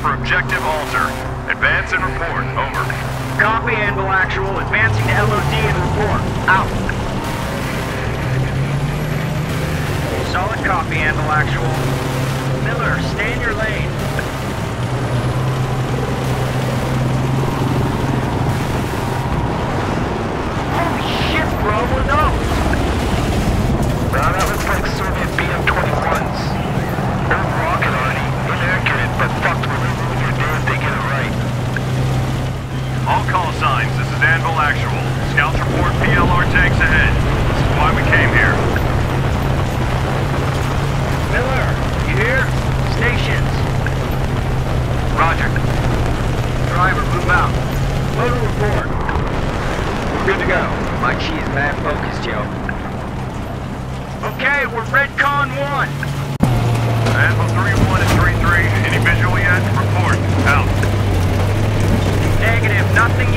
for objective Alter. Advance and report. Over. Copy, Anvil Actual. Advancing to LOD and report. Out. Solid copy, Anvil Actual. Miller, stay in your lane. Holy shit, bro, what are those? That looks like Soviet BM-21s. They're rocket arty, inaccurate, but fucked with your day if they get it right. All call signs, this is Anvil Actual. Scouts report PLR tanks ahead. This is why we came here. Miller, you hear? Stations. Roger. Driver, move out. Motor report. We're good to go. My cheese mad focused, Joe. Okay, we're Redcon 1. Anvil 3-1 and 3-3. Any visual yet? Report. Out. Negative, nothing